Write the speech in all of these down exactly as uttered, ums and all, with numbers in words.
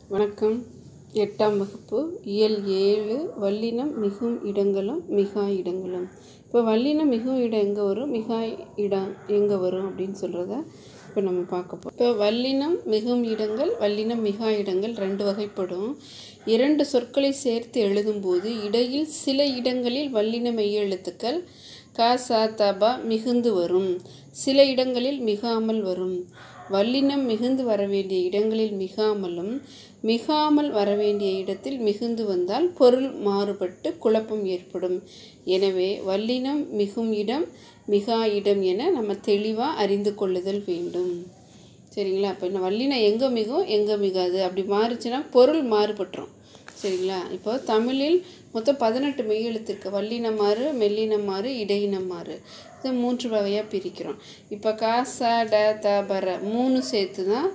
வணக்கம். எட்டாம் வகுப்பு இயல் ஏழு வல்லினம் மிகும் இடங்களும் மிகா இடங்களும். இப்போ வல்லினம் மிகும் இடம் எங்கே வரும், மிகா இடம் எங்கே வரும் அப்படின்னு சொல்கிறத இப்போ நம்ம பார்க்க போகிறோம். இப்போ வல்லினம் மிகும் இடங்கள் வல்லினம் மிகா இடங்கள் ரெண்டு வகைப்படும். இரண்டு சொற்களை சேர்த்து எழுதும்போது இடையில் சில இடங்களில் வல்லின மெய் எழுத்துக்கள் க ச த ப மிகுந்து வரும், சில இடங்களில் மிகாமல் வரும். வல்லினம் மிகுந்து வர வேண்டிய இடங்களில் மிகாமலும் மிகாமல் வரவேண்டிய இடத்தில் மிகுந்து வந்தால் பொருள் மாறுபட்டு குழப்பம் ஏற்படும். எனவே வல்லினம் மிகும் இடம் மிகா இடம் என நம்ம தெளிவாக அறிந்து கொள்ளுதல் வேண்டும். சரிங்களா? அப்போ இந்த வல்லினம் எங்கே மிகும் எங்கே மிகாது அப்படி மாறுச்சுன்னா பொருள் மாறுபட்டுரும். சரிங்களா? இப்போ தமிழில் மொத்தம் பதினெட்டு மெய்யெழுத்துக்கு வல்லினம் மாறு, மெல்லினம் மாறு, இடையினம் மாறு, இது மூன்று வகையாக பிரிக்கிறோம். இப்போ க ச ட த ப ர மூணு சேர்த்து தான்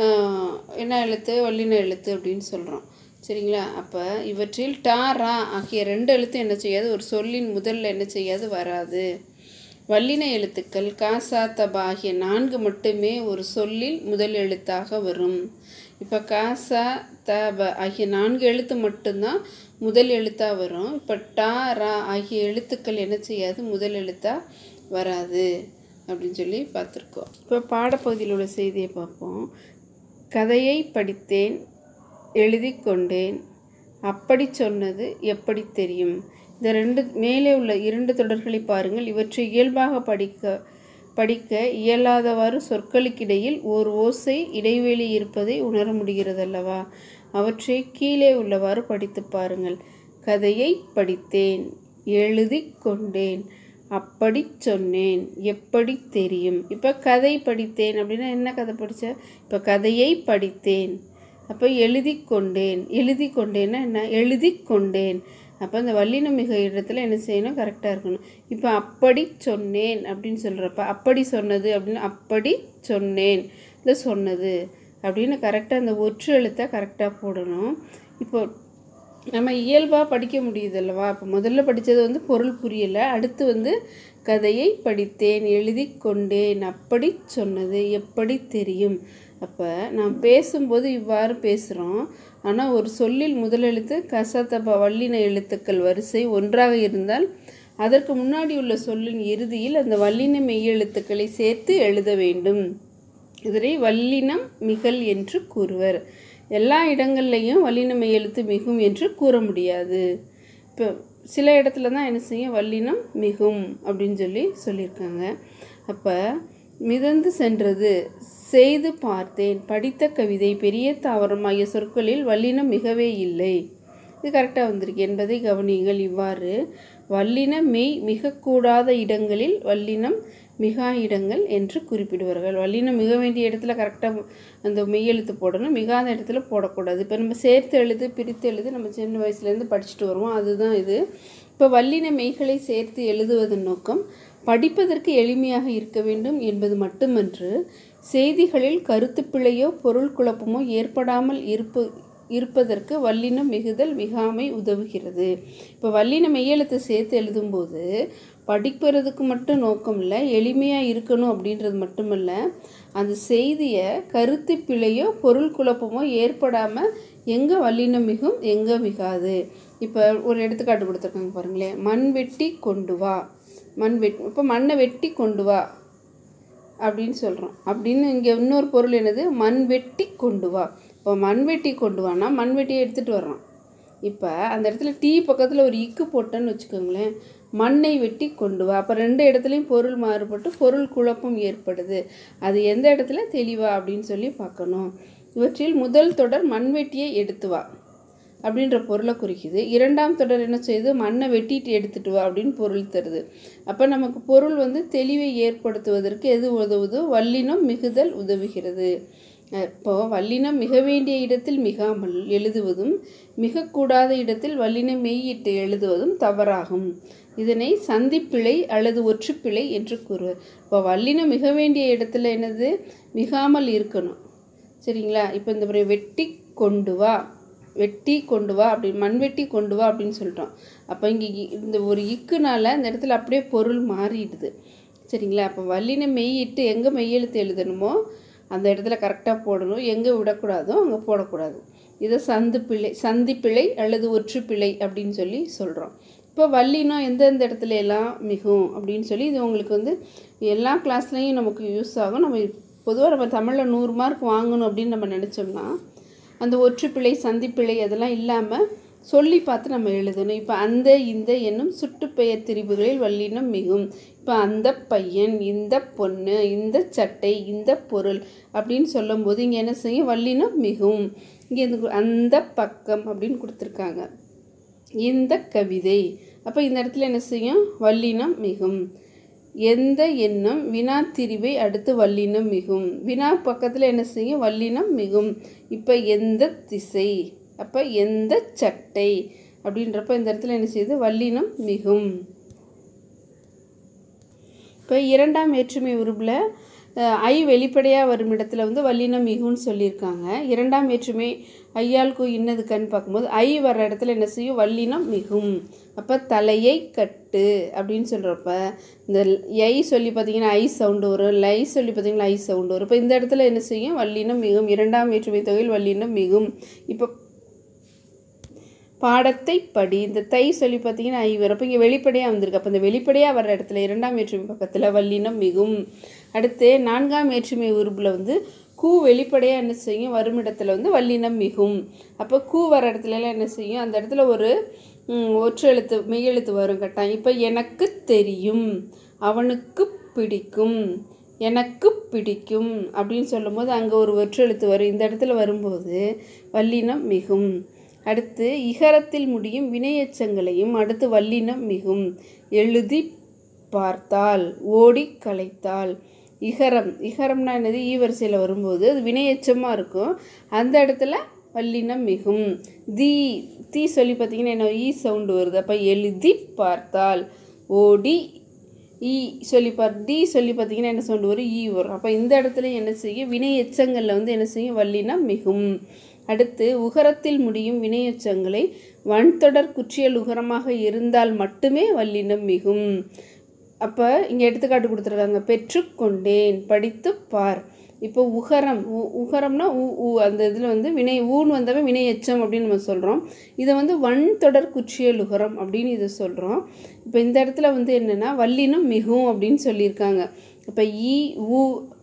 என்ன எழுத்து, வல்லின எழுத்து அப்படின்னு சொல்கிறோம். சரிங்களா? அப்போ இவற்றில் டா ரா ஆகிய ரெண்டு எழுத்து என்ன செய்யாது, ஒரு சொல்லின் முதல்ல என்ன செய்யாது, வராது. வல்லின எழுத்துக்கள் க ச த ப ஆகிய நான்கு மட்டுமே ஒரு சொல்லில் முதல் எழுத்தாக வரும். இப்போ க ச த ப ஆகிய நான்கு எழுத்து மட்டும்தான் முதல் எழுத்தாக வரும். இப்போ டா ரா ஆகிய எழுத்துக்கள் என்ன செய்யாது, முதல் எழுத்தாக வராது அப்படின்னு சொல்லி பார்த்துருக்கோம். இப்போ பாடப்பகுதியில் உள்ள செய்தியை பார்ப்போம். கதையை படித்தேன், எழுதி கொண்டேன், அப்படி சொன்னது எப்படி தெரியும். இந்த ரெண்டு மேலே உள்ள இரண்டு தொடர்களை பாருங்கள். இவற்றை இயல்பாக படிக்க படிக்க இயலாதவாறு சொற்களுக்கிடையில் ஓர் ஓசை இடைவெளி இருப்பதை உணர முடிகிறது அல்லவா. அவற்றை கீழே உள்ளவாறு படித்து பாருங்கள். கதையை படித்தேன், எழுதி கொண்டேன், அப்படி சொன்னேன், எப்படி தெரியும். இப்போ கதை படித்தேன் அப்படின்னா என்ன கதை படித்த, இப்போ கதையை படித்தேன், அப்போ எழுதி கொண்டேன், எழுதி கொண்டேன்னா என்ன, எழுதி கொண்டேன். அப்போ இந்த வல்லினம் மிக இடத்துல என்ன செய்யணும், கரெக்டாக இருக்கணும். இப்போ அப்படி சொன்னேன் அப்படின்னு சொல்கிறப்ப அப்படி சொன்னது அப்படின்னு அப்படி சொன்னேன் இல்லை சொன்னது அப்படின்னு கரெக்டாக அந்த ஒற்று எழுத்தை கரெக்டாக போடணும். இப்போ நம்ம இயல்பாக படிக்க முடியுது அல்லவா. இப்போ முதல்ல படித்தது வந்து பொருள் புரியலை, அடுத்து வந்து கதையை படித்தேன், எழுதி கொண்டேன், அப்படி சொன்னது எப்படி தெரியும். அப்போ நாம் பேசும்போது இவ்வாறு பேசுகிறோம். ஆனால் ஒரு சொல்லில் முதல் எழுத்து கசத்தப வல்லின எழுத்துக்கள் வரிசை ஒன்றாக இருந்தால் அதற்கு முன்னாடி உள்ள சொல்லின் இறுதியில் அந்த வல்லின மெய்யெழுத்துக்களை சேர்த்து எழுத வேண்டும். இதனை வல்லினம் மிகல் என்று கூறுவர். எல்லா இடங்கள்லையும் வல்லின மெய்யெழுத்து மிகும் என்று கூற முடியாது. இப்போ சில இடத்துல தான் என்ன செய்யும், வல்லினம் மிகும் அப்படின்னு சொல்லி சொல்லியிருக்காங்க. அப்போ மிதந்து சென்றது, செய்து பார்த்தேன், படித்த கவிதை, பெரிய தாவரம் ஆகிய சொற்களில் வல்லினம் மிகவே இல்லை. இது கரெக்டாக வந்திருக்கு என்பதை கவனியுங்கள். இவ்வாறு வல்லின மெய் மிகக்கூடாத இடங்களில் வல்லினம் மிகா இடங்கள் என்று குறிப்பிடுவார்கள். வல்லினம் மிக வேண்டிய இடத்துல கரெக்டாக அந்த மெய்யெழுத்து போடணும், மிகாத இடத்துல போடக்கூடாது. இப்போ நம்ம சேர்த்து எழுது பிரித்து எழுது நம்ம சின்ன வயசுலேருந்து படிச்சுட்டு வருவோம், அதுதான் இது. இப்போ வல்லின மெய்களை சேர்த்து எழுதுவதன் நோக்கம் படிப்பதற்கு எளிமையாக இருக்க வேண்டும் என்பது மட்டுமன்று, செய்திகளில் கருத்து பிழையோ பொருள் குழப்பமோ ஏற்படாமல் இருப்பு இருப்பதற்கு வல்லினம் மிகுதல் மிகாமை உதவுகிறது. இப்போ வல்லின மெய்யெழுத்தை சேர்த்து எழுதும்போது படிக்கிறதுக்கு மட்டும் நோக்கம் இல்லை, எளிமையாக இருக்கணும் அப்படின்றது மட்டுமல்ல, அந்த செய்தியை கருத்து பிழையோ பொருள் குழப்பமோ ஏற்படாமல் எங்கே வல்லினம் மிகும் எங்கே மிகாது. இப்போ ஒரு எடுத்துக்காட்டு கொடுத்துருக்காங்க பாருங்களேன். மண் வெட்டி கொண்டு வா, மண் வெட் இப்போ மண்ணை வெட்டி கொண்டு வா அப்படின்னு சொல்கிறோம். அப்படின்னு இங்கே இன்னொரு பொருள் என்னது, மண் வெட்டி கொண்டு வா. இப்போ மண் வெட்டி கொண்டு வானா மண் வெட்டியை எடுத்துகிட்டு வர்றோம். இப்போ அந்த இடத்துல டீ பக்கத்தில் ஒரு இக்கு போட்டேன்னு வச்சுக்கோங்களேன், மண்ணை வெட்டி கொண்டு வா. அப்போ ரெண்டு இடத்துலையும் பொருள் மாறுபட்டு பொருள் குழப்பம் ஏற்படுது. அது எந்த இடத்துல தெளிவா அப்படின்னு சொல்லி பார்க்கணும். இவற்றில் முதல் தொடர் மண் வெட்டியை எடுத்து வா அப்படின்ற பொருளை குறிக்குது. இரண்டாம் தொடர் என்ன செய்யுது, மண்ணை வெட்டிட்டு எடுத்துட்டு வா அப்படின்னு பொருள் தருது. அப்போ நமக்கு பொருள் வந்து தெளிவை ஏற்படுத்துவதற்கு எது உதவுதோ வல்லினம் மிகுதல் உதவுகிறது. இப்போது வல்லினம் மிக வேண்டிய இடத்தில் மிகாமல் எழுதுவதும் மிகக்கூடாத இடத்தில் வல்லினம் மெய்யிட்டு எழுதுவதும் தவறாகும். இதனை சந்திப்பிழை அல்லது ஒற்றுப்பிழை என்று கூறுவர். இப்போ வல்லினம் மிக வேண்டிய இடத்துல என்னது, மிகாமல் இருக்கணும். சரிங்களா? இப்போ இந்த முறை வெட்டி கொண்டு வா, வெட்டி கொண்டு வா அப்படி மண் வெட்டி கொண்டு வா அப்படின்னு சொல்லிட்டோம். அப்போ இங்கே இந்த ஒரு இக்குனால இந்த இடத்துல அப்படியே பொருள் மாறிடுது. சரிங்களா? அப்போ வல்லின மெய்யிட்டு எங்கே மெய்யெழுத்து எழுதணுமோ அந்த இடத்துல கரெக்டாக போடணும், எங்கே விடக்கூடாதோ அங்கே போடக்கூடாது. இதை சந்து பிழை சந்தி பிழை அல்லது ஒற்று பிழை அப்படின்னு சொல்லி சொல்கிறோம். இப்போ வல்லினம் எந்தெந்த இடத்துல எல்லாம் மிகும் அப்படின்னு சொல்லி இது உங்களுக்கு வந்து எல்லா கிளாஸ்லேயும் நமக்கு யூஸ் ஆகும். நம்ம பொதுவாக நம்ம தமிழில் நூறு மார்க் வாங்கணும் அப்படின்னு நம்ம நினச்சோம்னா அந்த ஒற்றுப்பிழை சந்திப்பிழை அதெல்லாம் இல்லாமல் சொல்லி பார்த்து நம்ம எழுதணும். இப்போ அந்த இந்த என்னும் சுட்டுப்பெயர் திரிபுகளில் வல்லினம் மிகும். இப்போ அந்த பையன், இந்த பொண்ணு, இந்த சட்டை, இந்த பொருள் அப்படின்னு சொல்லும்போது இங்கே என்ன செய்யும்? வல்லினம் மிகும். இங்கே அந்த பக்கம் அப்படின்னு கொடுத்துருக்காங்க. இந்த கவிதை, அப்போ இந்த இடத்துல என்ன செய்யும்? வல்லினம் மிகும். எந்த எண்ணம் வினா திரிவை அடுத்து வல்லினம் மிகும். வினா பக்கத்தில் என்ன செய்யும்? வல்லினம் மிகும். இப்போ எந்த திசை, அப்போ எந்த சட்டை அப்படின்றப்ப இந்த இடத்துல என்ன செய்யுது? வல்லினம் மிகும். இப்போ இரண்டாம் வேற்றுமை உருபில் ஐ வெளிப்படையாக வரும் இடத்துல வந்து வல்லினம் மிகுன்னு சொல்லியிருக்காங்க. இரண்டாம் வேற்றுமை ஐயால் கு இன்னது கண் பார்க்கும்போது ஐ வர்ற இடத்துல என்ன செய்யும்? வல்லினம் மிகும். அப்போ தலையை கட்டு அப்படின்னு சொல்கிறப்ப இந்த ஐ சொல்லி பார்த்தீங்கன்னா ஐ சவுண்டு வரும், லை சொல்லி பார்த்தீங்கன்னா ஐ சவுண்டு வரும். இப்போ இந்த இடத்துல என்ன செய்யும்? வல்லினம் மிகும். இரண்டாம் வேற்றுமை தொகையில் வல்லினம் மிகும். இப்போ பாடத்தை படி, இந்த தை சொல்லி பார்த்தீங்கன்னா ஐ வரும். அப்போ இங்கே வெளிப்படையாக வந்திருக்கு. அப்போ இந்த வெளிப்படையாக வர்ற இடத்துல இரண்டாம் வேற்றுமை பக்கத்தில் வல்லினம் மிகும். அடுத்து நான்காம் வேற்றுமை உருபில் வந்து கூ வெளிப்படையாக என்ன செய்யும்? வரும் இடத்துல வந்து வல்லினம் மிகும். அப்போ கூ வர இடத்துலலாம் என்ன செய்யும்? அந்த இடத்துல ஒரு ஒற்று எழுத்து மெய்யெழுத்து வரும் கட்டாயம். இப்போ எனக்கு தெரியும், அவனுக்கு பிடிக்கும், எனக்கு பிடிக்கும் அப்படின்னு சொல்லும்போது அங்கே ஒரு ஒற்று எழுத்து வரும். இந்த இடத்துல வரும்போது வல்லினம் மிகும். அடுத்து இகரத்தில் முடியும் வினையெச்சங்களையும் அடுத்து வல்லினம் மிகும். எழுதி பார்த்தால், ஓடி கலைத்தால். இகரம், இகரம்னா என்னது? ஈ வரிசையில் வரும்போது அது வினையெச்சமாக இருக்கும். அந்த இடத்துல வல்லினம் மிகும். தி தீ சொல்லி பார்த்தீங்கன்னா என்ன? ஈ சவுண்டு வருது. அப்போ எழுதி பார்த்தால், ஓடி ஈ சொல்லி பார் டி சொல்லி பார்த்தீங்கன்னா என்ன சவுண்டு வரும்? ஈ வரும். அப்போ இந்த இடத்துல என்ன செய்யும்? வினையெச்சங்களில் வந்து என்ன செய்யும்? வல்லினம் மிகும். அடுத்து உகரத்தில் முடியும் வினையெச்சங்களை வன்தொடர் குற்றியல் உகரமாக இருந்தால் மட்டுமே வல்லினம் மிகும். அப்போ இங்கே எடுத்துக்காட்டு கொடுத்துருக்காங்க. பெற்றுக்கொண்டேன், படித்து பார். இப்போ உகரம் உ உகரம்னா ஊ ஊ அந்த இதில் வந்து வினை ஊன்னு வந்தாவே வினையெச்சம் அப்படின்னு நம்ம சொல்கிறோம். இதை வந்து வன்தொடர் குற்றியல் உகரம் அப்படின்னு இதை சொல்கிறோம். இப்போ இந்த இடத்துல வந்து என்னென்னா வல்லினம் மிகும் அப்படின்னு சொல்லியிருக்காங்க. இப்போ ஈ ஊ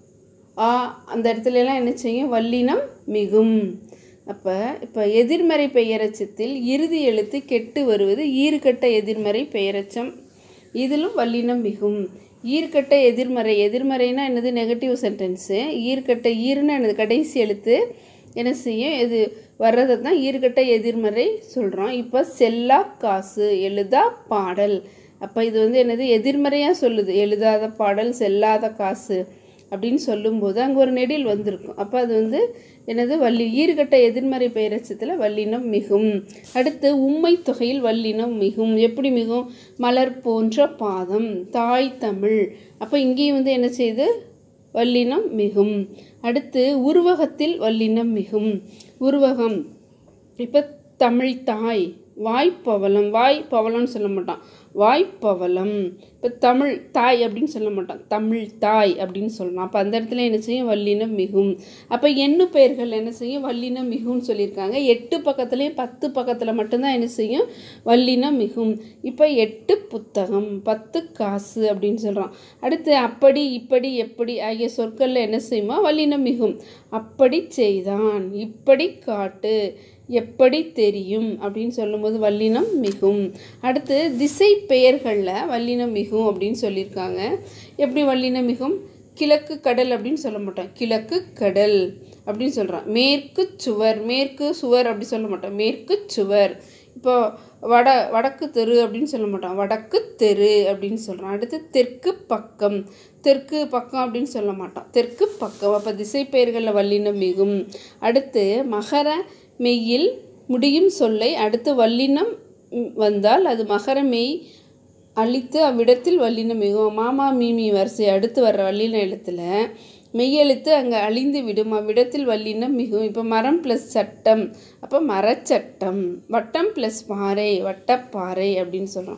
ஆ அந்த இடத்துலலாம் என்ன செய்யும்? வல்லினம் மிகும். அப்போ இப்போ எதிர்மறை பெயரச்சத்தில் இறுதி எழுத்து கெட்டு வருவது ஈறுகட்ட எதிர்மறை பெயரச்சம். இதிலும் வல்லினம் மிகும். ஈர்க்கட்ட எதிர்மறை, எதிர்மறைனா என்னது? Negative sentence. ஈர்க்கட்ட ஈருன்னா என்னது? கடைசி எழுத்து என்ன செய்யும்? இது வர்றதை தான் ஈர்க்கட்ட எதிர்மறை சொல்கிறோம். இப்போ செல்லா காசு, எழுதா பாடல். அப்போ இது வந்து என்னது? எதிர்மறையாக சொல்லுது. எழுதாத பாடல், செல்லாத காசு அப்படின்னு சொல்லும்போது அங்கே ஒரு நெடில் வந்திருக்கும். அப்போ அது வந்து என்னது? வள்ளி ஈறுகட்ட எதிர்மறை பெயரச்சத்தில் வல்லினம் மிகும். அடுத்து உம்மை தொகையில் வல்லினம் மிகும். எப்படி மிகும்? மலர் போன்ற பாதம், தாய் தமிழ். அப்போ இங்கேயும் வந்து என்ன செய்யுது? வல்லினம் மிகும். அடுத்து உருவகத்தில் வல்லினம் மிகும். உருவகம் இப்போ தமிழ் தாய், வாய்ப்பவளம், வாய் பவளம்னு சொல்ல மாட்டான், வாய்ப்பவளம். இப்போ தமிழ் தாய் அப்படின்னு சொல்ல மாட்டான், தமிழ் தாய் அப்படின்னு சொல்லலாம். அப்போ அந்த இடத்துல என்ன செய்யும்? வல்லினம் மிகும். அப்போ எண்ணு பெயர்கள் என்ன செய்யும்? வல்லினம் மிகும்னு சொல்லியிருக்காங்க. எட்டு பக்கத்துலேயும் பத்து பக்கத்தில் மட்டும்தான் என்ன செய்யும்? வல்லினம் மிகும். இப்போ எட்டு புத்தகம், பத்து காசு அப்படின்னு சொல்கிறான். அடுத்து அப்படி, இப்படி, எப்படி ஆகிய சொற்களில் என்ன செய்யுமா? வல்லினம் மிகும். அப்படி செய்தான், இப்படி காட்டு, எப்படி தெரியும் அப்படின்னு சொல்லும்போது வல்லினம் மிகும். அடுத்து திசை பெயர்களில் வல்லினம் மிகும் அப்படின்னு சொல்லியிருக்காங்க. எப்படி வல்லினம் மிகும்? கிழக்கு கடல் அப்படின்னு சொல்ல மாட்டோம், கிழக்கு கடல் அப்படின்னு சொல்கிறான். மேற்கு சுவர், மேற்கு சுவர் அப்படி சொல்ல மாட்டோம், மேற்கு சுவர். இப்போ வட வடக்கு தெரு அப்படின்னு சொல்ல மாட்டோம், வடக்கு தெரு அப்படின்னு சொல்கிறான். அடுத்து தெற்கு பக்கம், தெற்கு பக்கம் அப்படின்னு சொல்ல மாட்டோம், தெற்கு பக்கம். அப்போ திசை பெயர்களில் வல்லினம் மிகும். அடுத்து மகர மெய்யில் முடியும் சொல்லை அடுத்து வல்லினம் வந்தால் அது மகர மெய் அழித்து அவ்விடத்தில் வல்லினம் மிகும். மாமா மீமி வரிசை அடுத்து வர்ற வல்லின எழுத்தில் மெய்யெழுத்து அங்கே அழிந்து விடும், அவ்விடத்தில் வல்லினம் மிகும். இப்போ மரம் ப்ளஸ் சட்டம், அப்போ மரச்சட்டம். வட்டம் ப்ளஸ் பாறை, வட்டப்பாறை அப்படின்னு சொல்கிறோம்.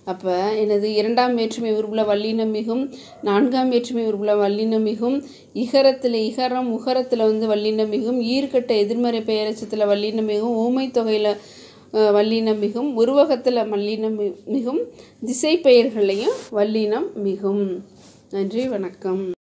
அப்போ எனது இரண்டாம் வேற்றுமை உருபுல வல்லினம் மிகும், நான்காம் வேற்றுமை உருபுல வல்லினம் மிகும், இகரத்தில் இகரம் உகரத்தில் வந்து வல்லினம் மிகும், ஈர்க்கட்ட எதிர்மறை பெயரச்சத்தில் வல்லினம் மிகும், ஊமை தொகையில் வல்லினம் மிகும், உருவகத்தில் வல்லினம் மிகும், திசை பெயர்களையும் வல்லினம் மிகும். நன்றி, வணக்கம்.